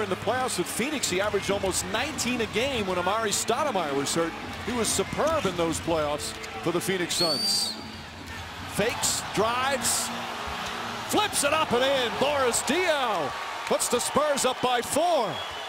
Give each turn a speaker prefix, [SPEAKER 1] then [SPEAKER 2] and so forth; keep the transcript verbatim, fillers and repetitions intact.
[SPEAKER 1] in the playoffs with Phoenix. He averaged almost nineteen a game when Amari Stoudemire was hurt. He was superb in those playoffs for the Phoenix Suns. Fakes, drives, flips it up and in. Boris Diaw puts the Spurs up by four.